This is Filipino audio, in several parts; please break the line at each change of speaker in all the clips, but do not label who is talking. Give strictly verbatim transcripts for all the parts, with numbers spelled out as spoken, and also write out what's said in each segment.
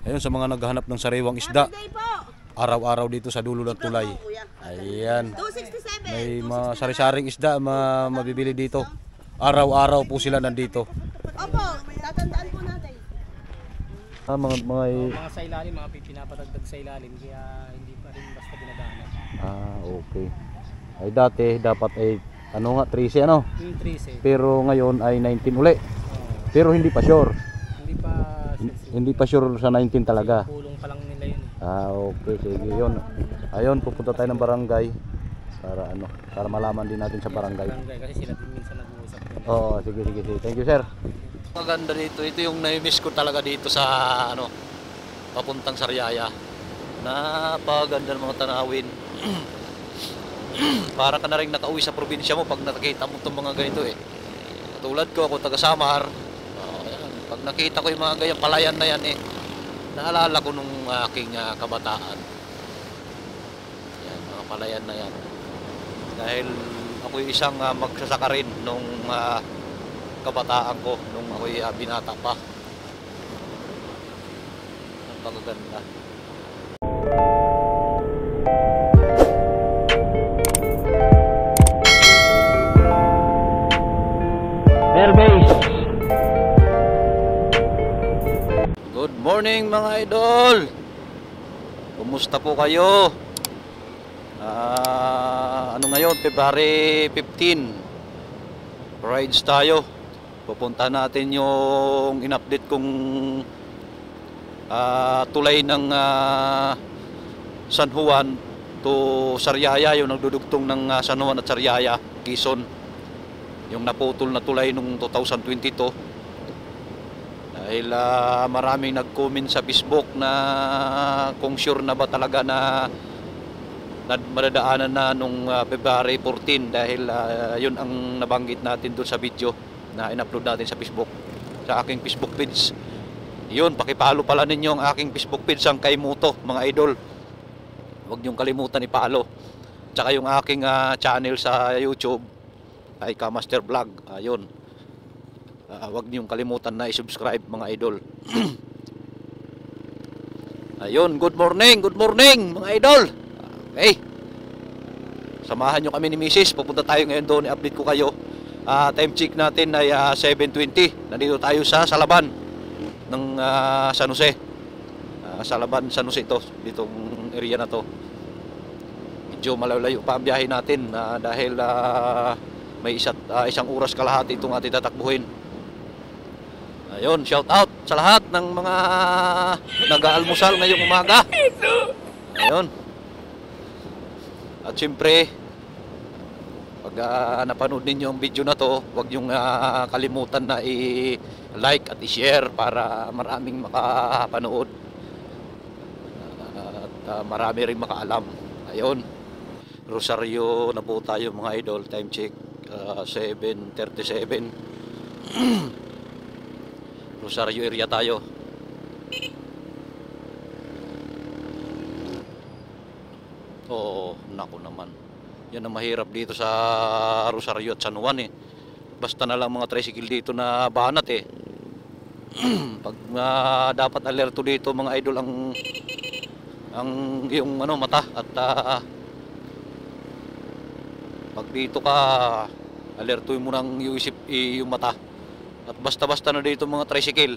Ayun sa mga naghahanap ng sariwang isda. Araw-araw dito sa dulo ng tulay. Ayan. May mga sari-saring isda ma mabibili dito. Araw-araw po sila nandito.
Opo, tatandaan po natin.
Ah, mga mga,
Oh, mga sa ilalim, mga pinapatagdag sa ilalim, kaya hindi pa rin basta dinadaanan.
Ah, okay. Ay dati dapat ay ano nga trece ano?
Yung trees eh.
Pero ngayon ay nineteen uli.
Oh,
Pero hindi pa sure.
hindi pa sure.
Hindi pa sure sa nineteen talaga.
Pulong pa lang nila yun eh.
Ah, okay, sige 'yun. Ayun, pupunta tayo ng barangay para ano, para malaman din natin sa barangay.
Barangay, kasi sila din minsan nag-uusap din.
Oo, sige sige sige. Thank you, sir. Maganda dito. Ito yung na-miss ko talaga dito sa ano, papuntang Sariaya. Napaganda ng mga tanawin. Para ka na rin nakauwi sa probinsya mo pag nakita mo itong mga ganito eh. Tulad ko, ako taga Samar. Oh, ayan. Pag nakita ko yung mga ganyang palayan na yan eh, naalala ko nung aking uh, kabataan. Yan, mga palayan na yan. Dahil ako isang uh, magsasaka rin nung uh, kabataan ko, nung ako'y uh, binata pa. Ang pagaganda. Airbase. Good morning mga idol. Kumusta po kayo? Uh, ano ngayon? February fifteen. Rides tayo. Pupunta natin yung in-update kong uh, tulay ng uh, San Juan to Sariaya, yung nagdudugtong ng uh, San Juan at Sariaya, Quezon. Yung naputol na tulay nung two thousand twenty-two. Dahil uh, maraming nag-comment sa Facebook na kung sure na ba talaga na madadaanan na nung uh, February fourteen, dahil uh, yun ang nabanggit natin doon sa video na in-upload natin sa Facebook, sa aking Facebook page. Yun, pakipalo pala ninyo ang aking Facebook page, ang Kay Muto mga idol. Huwag niyong kalimutan ipalo. Tsaka yung aking uh, channel sa YouTube ay Kamaster Vlog. Ayun. Uh, huwag niyong kalimutan na i-subscribe mga idol. Ayun, good morning, good morning mga idol. Okay. Samahan nyo kami ni Missus. Pupunta tayo ngayon doon, i-update ko kayo. Uh, time check natin ay uh, seven twenty. Nandito tayo sa Salaban ng uh, San Jose. Uh, Salaban, San Jose ito. Ditong area na to. Medyo malayo pa ang biyahe natin uh, dahil uh, may isat, uh, isang oras kalahati itong ating tatakbuhin. Ayun, shout out sa lahat ng mga nag-aalmusal ngayong umaga. Ayun. At siyempre, pag uh, napanood ninyo ang video na to, huwag niyong uh, kalimutan na i-like at i-share para maraming makapanood uh, at uh, marami rin makaalam. Ayun, Rosario na po tayo mga idol. Time check uh, seven thirty-seven. Rosario area tayo. Oo, naku naman. Yan ang mahirap dito sa Rosario at San Juan eh. Basta na lang mga tricycle dito na banat eh. Pag uh, dapat alerto dito mga idol ang ang yung ano mata at uh, pag dito ka alertuin mo nang yung isip yung mata. At basta-basta na dito mga tricycle.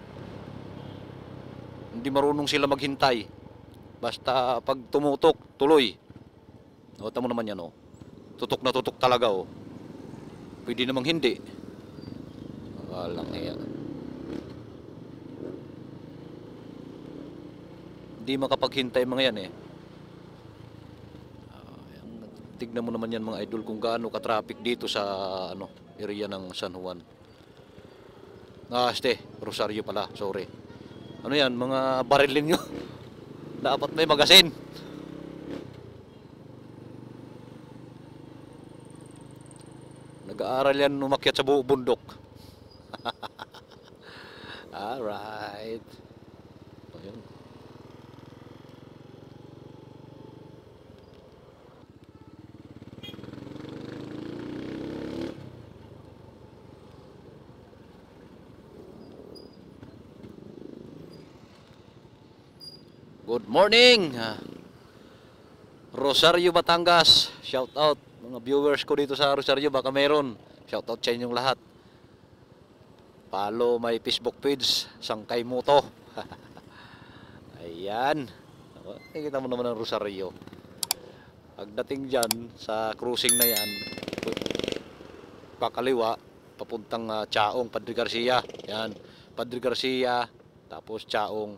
Hindi marunong sila maghintay. Basta pag tumutok, tuloy. O, tamo naman yan, oh. Tutok na tutok talaga, oh. Pwede namang hindi. Walang iya. Hindi makapaghintay mga yan, eh. Uh, tignan mo naman yan, mga idol, kung gaano ka-traffic dito sa, ano, area ng San Juan. Ah, este, Rosario pala, sorry. Ano yan, mga barilin nyo. Dapat may magasin. Nag-aaral yan umakyat sa buong bundok. Alright. Ayun. Good morning. Ah, Rosario, Batangas. Shout out mga viewers ko dito sa Rosario, baka meron. Shout out sa inyong lahat. Follow my Facebook page, Sangkay Moto. Ayan. Nakikita mo naman ang Rosario. Pagdating dyan sa cruising na yan, pakaliwa, papuntang uh, Chaong, Padre Garcia. Yan, Padre Garcia, tapos Chaong.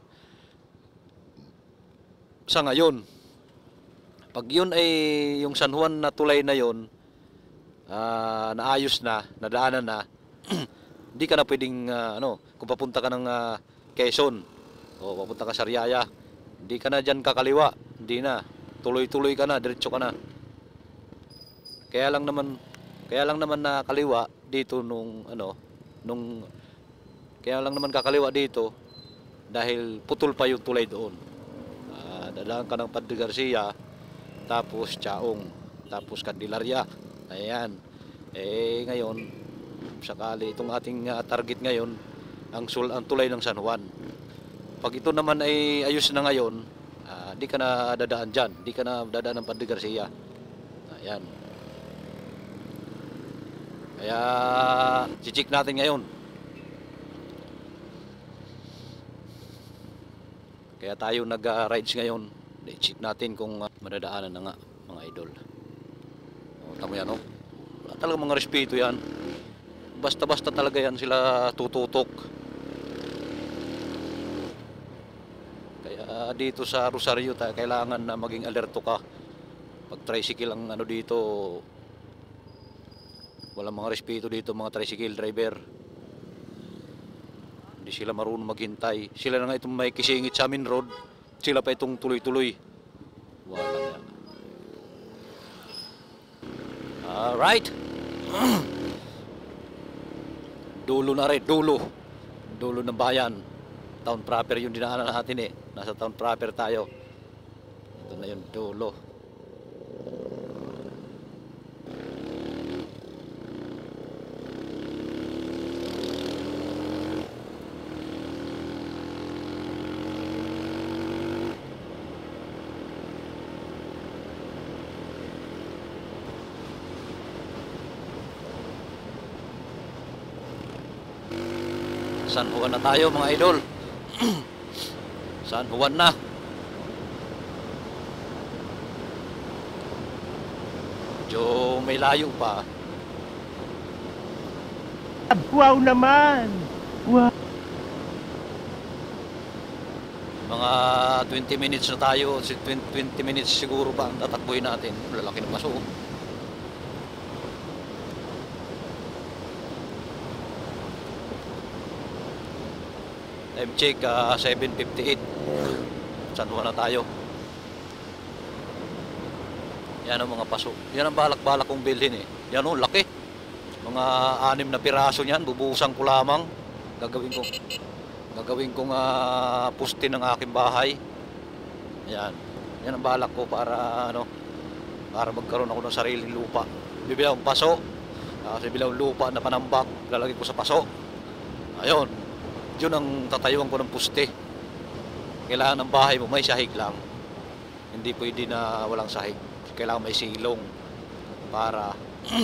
Sa ngayon, pag yun ay yung San Juan na tulay na yun, uh, naayos na, nadaanan na, hindi ka na pwedeng, uh, ano, kung papunta ka ng uh, Quezon, o papunta ka sa Sariaya, hindi ka na dyan kakaliwa, hindi na, tuloy-tuloy ka na, diretso ka na. Kaya lang naman, kaya lang naman na kaliwa dito nung, ano, nung, kaya lang naman kakaliwa dito, dahil putol pa yung tulay doon. Uh, dadaan ka ng Padre Garcia, tapos Chaong, tapos Candelaria. Ayan. Eh ngayon, sakali itong ating uh, target ngayon, ang sul ang tulay ng San Juan. Pag ito naman ay ayos na ngayon, uh, di ka na dadaan diyan, di ka na dadaan ng Padre Garcia. Ayan. Kaya i-check natin ngayon. Kaya tayo nag-rides ngayon. I-check natin kung uh, madadaanan na nga, mga idol. O, tamo yan, o. Wala talaga mga respeto yan. Basta-basta talaga yan sila tututok. Kaya dito sa Rosario, tayo kailangan na maging alerto ka. Pag tricycle ang ano dito, walang mga respeto dito, mga tricycle driver. Hindi sila marunong maghintay. Sila na nga itong may kisingit sa amin road. Sila pa itong tuloy-tuloy. Wala nga. Alright. Dulo na rin. Dulo. Dulo ng bayan. Town proper yung dinaanan natin eh. Nasa town proper tayo. Ito na yung dulo. San Juan na tayo mga idol. San Juan na. Medyo may layo pa.
Wow naman! Wow!
Mga twenty minutes na tayo. twenty minutes siguro ba ang tatakbuhin natin. Lalaki na paso. Time check, uh, seven fifty-eight. San Juan na tayo. Yan ang mga paso. Yan ang balak-balak kong bilhin eh. Yan o, laki. Mga anim na piraso niyan. Bubuhusan ko lamang. Gagawin ko. Gagawin kong uh, puste ng aking bahay. Yan. Yan ang balak ko para ano, para magkaroon ako ng sariling lupa. Bibili akong paso. Uh, bibili akong lupa na panambak. Lalagay ko sa paso. Ayun. Yun ang tatayuan ko ng puste. Kailangan ng bahay mo may sahig lang. Hindi pwede na walang sahig. Kailangan may silong para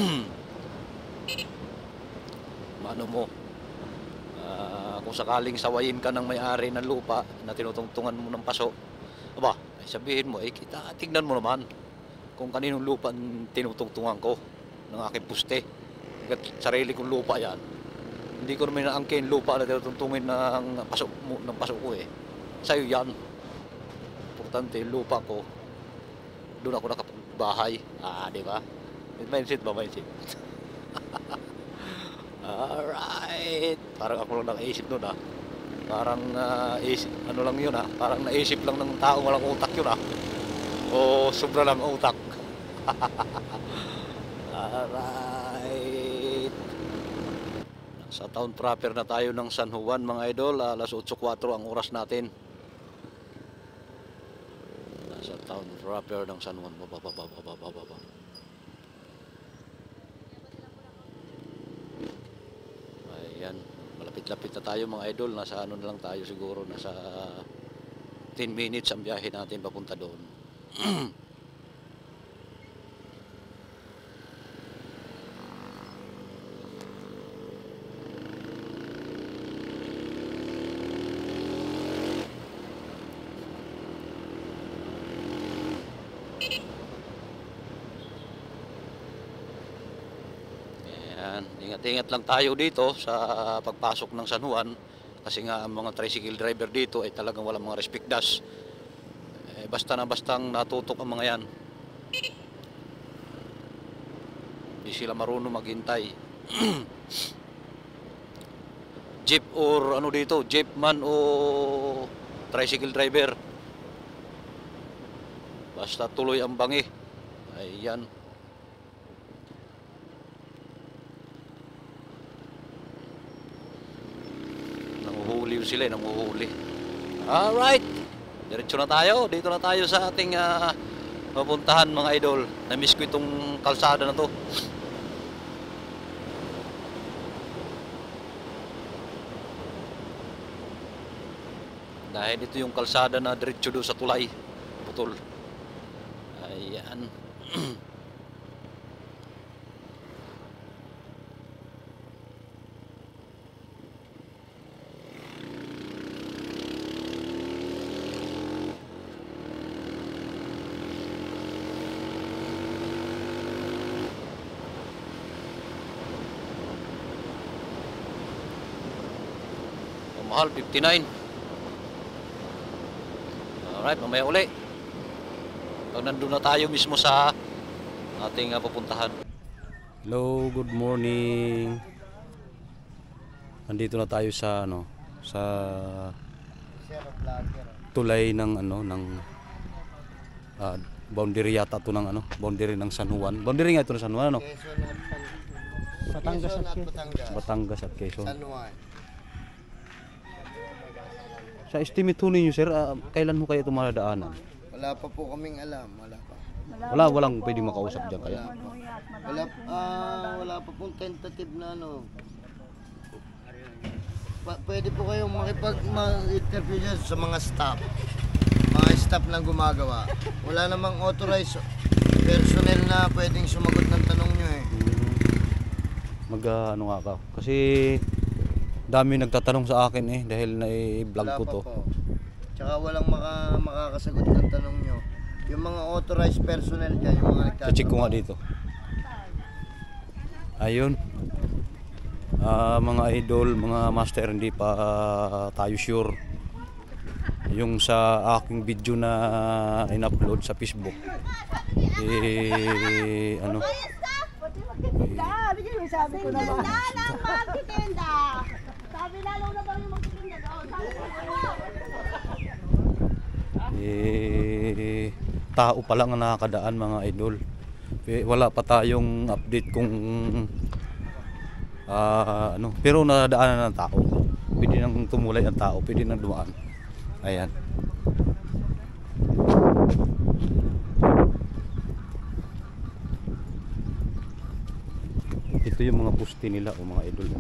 ano mo, uh, kung sakaling sawayin ka ng may-ari ng lupa na tinutungtungan mo ng paso, aba, ay sabihin mo, eh kita, tignan mo naman kung kaninong lupa tinutungtungan ko ng aking puste. Sarili kong lupa yan. Hindi ko naman naangkin lupa na tinutungtungin ng paso, ng paso ko eh. Sa'yo yan. Importante yung lupa ko. Doon ako nakapagbahay. Ah, di ba? Mindset ba? Mindset. Alright. Parang ako lang naisip doon ah. Parang uh, isip, ano lang yun ah. Parang naisip lang ng tao walang utak yun ah. O sobra lang utak. Alright. Sa town proper na tayo ng San Juan mga idol. Alas eight oh four ang oras natin. Nasa town proper ng San Juan. Baba, baba, baba, baba, baba. Ayan. Malapit-lapit na tayo mga idol. Nasa ano na lang tayo siguro. Nasa fifteen minutes ang biyahe natin papunta doon. Ayan, ingat-ingat lang tayo dito sa pagpasok ng San Juan kasi nga ang mga tricycle driver dito ay talagang walang mga respect dash. Eh, basta na bastang natutok ang mga yan. Hindi sila marunong maghintay. Jeep or ano dito, jeep man o tricycle driver. Basta tuloy ang bangi. Ayan. Nanguhuli sila, eh, nanguhuli. Alright. Diretso na tayo. Dito na tayo sa ating uh, papuntahan mga idol. Na-miss ko itong kalsada na to. Dahil ito yung kalsada na diretso doon sa tulay. Putol. Ayan. Mahal, fifty-nine. Alright, mamaya uli. Pag nandun na tayo mismo sa ating uh, pupuntahan.
Hello, good morning. Nandito na tayo sa ano, sa tulay ng ano ng uh, boundary yata to ng ano, boundary ng San Juan. Boundary nga ito ng San Juan, ano?
Batangas at
Batangas. Batangas at Quezon.
San Juan.
Sa estimate ho ninyo, sir, uh, kailan mo kayo tumadaanan?
Wala pa po kaming alam, wala pa.
Wala, walang pwedeng makausap diyan kaya.
Wala, ah, wala pa pong tentative na ano. Pa pwede po kayong makipag-interview dyan sa mga staff. Mga staff na gumagawa. Wala namang authorized personnel na pwedeng sumagot ng tanong nyo eh.
Mag uh, ano nga ka? Kasi dami nagtatanong sa akin eh dahil na-vlog ko to.
Po. Tsaka walang maka, makakasagot ng tanong nyo. Yung mga authorized personnel dyan, yung mga nagtatanong.
Sa-check ko nga dito. Ayun. Uh, mga idol, mga master, hindi pa uh, tayo sure. Yung sa aking video na in-upload sa Facebook. Eh, ano?
Sabi ko na lang magtitinda. Sabi lalo na daw yung magtitinda doon.
Eh, tao pa lang ang nakakadaan mga idol. Eh, wala pa tayong update kung uh, ano, pero nadaanan ng tao. Pwede nang tumulay ang tao, pwede nang dumaan. Ayan. Ito yung mga poste nila o mga idol.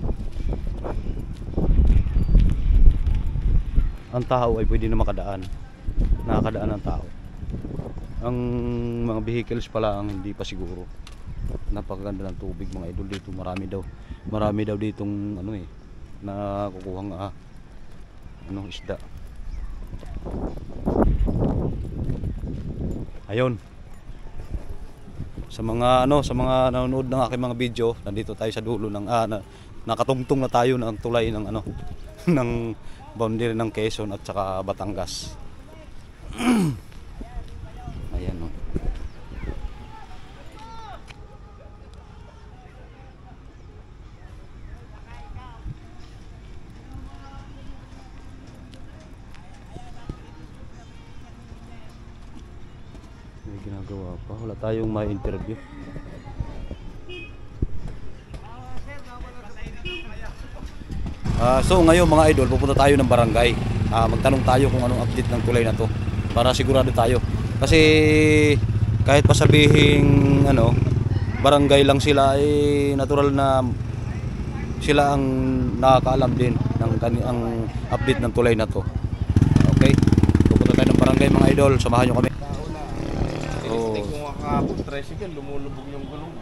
Ang tao ay pwede na makadaan. Nakakadaan ang tao. Ang mga vehicles pala ang hindi pa siguro. Napakaganda ng tubig mga idol dito. Marami daw. Marami daw ditong ano eh na kukuhang ah, ano isda. Ayun. Sa mga ano, sa mga nanonood ng aking mga video, nandito tayo sa dulo ng ah, na, nakatungtong na tayo ng tulay ng ano ng boundary ng Quezon at saka Batangas. Ayan oh. May ginagawa pa, wala tayong ma-interview. Uh, so ngayon mga idol, pupunta tayo ng barangay. Uh, magtanong tayo kung anong update ng tulay na to para sigurado tayo. Kasi kahit pa sabihing ano, barangay lang sila, eh natural na sila ang nakakaalam din ng ang update ng tulay na to. Okay? Pupunta tayo idol, samahan nyo kami.
Tao na.
Oo.
Tinistig ko nga kahapon, tricycle, lumulubog yung gulong.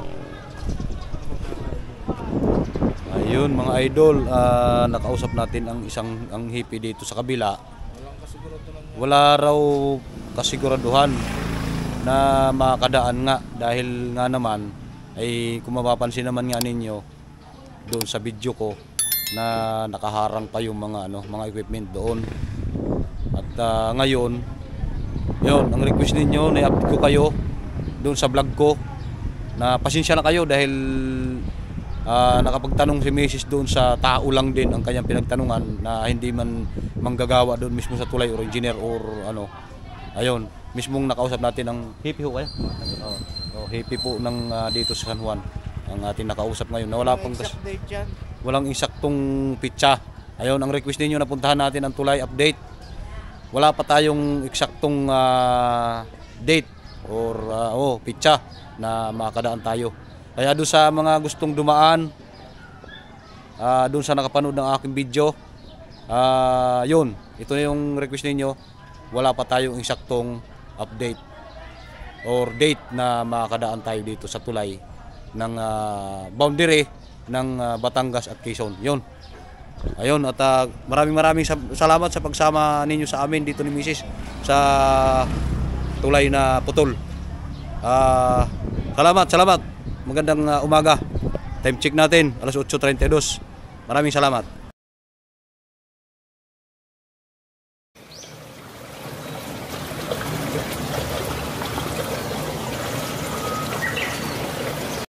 Ayun mga idol, ah, nakausap natin ang isang ang hippie dito sa kabila.
Walang kasiguraduhan niya.
Wala raw kasiguraduhan na makadaan nga dahil nga naman ay kung mapapansin naman nga ninyo doon sa video ko na nakaharang pa yung mga ano mga equipment doon. At ah, ngayon, yun, ang request ninyo na i-update ko kayo doon sa vlog ko na pasensya na kayo dahil ah, nakapagtanong si Missus doon sa tao lang din ang kanyang pinagtanungan na hindi man manggagawa doon mismo sa tulay or engineer or ano. Ayun, mismong nakausap natin ang hippie ho kayo. Oh, oh, hippie po ng ah, dito sa San Juan ang ating nakausap ngayon na wala pang kas-
Exact date yan.
walang eksaktong pitsa. Ayun, ang request ninyo na puntahan natin ang tulay update. Wala pa tayong eksaktong ah, date or ah, oh, pitsa na makakadaan tayo. Kaya doon sa mga gustong dumaan, ah, doon sa nakapanood ng aking video, ah, yun, ito na yung request ninyo. Wala pa tayong eksaktong update or date na makakadaan tayo dito sa tulay ng ah, boundary ng ah, Batangas at Quezon. Yun. Ayun, at ah, maraming maraming sab- salamat sa pagsama ninyo sa amin dito ni Missus sa tulay na putol. Ah, salamat, salamat. Magandang ah, umaga. Time check natin, alas otso treinta y dos. Maraming salamat.